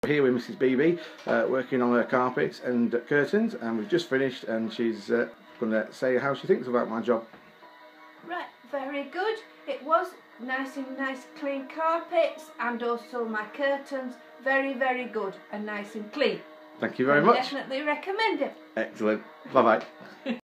We're here with Mrs. BB, working on her carpets and curtains, and we've just finished, and she's going to say how she thinks about my job. Right, very good. It was nice clean carpets, and also my curtains, very good and nice and clean. Thank you very much. Definitely recommend it. Excellent. Bye bye.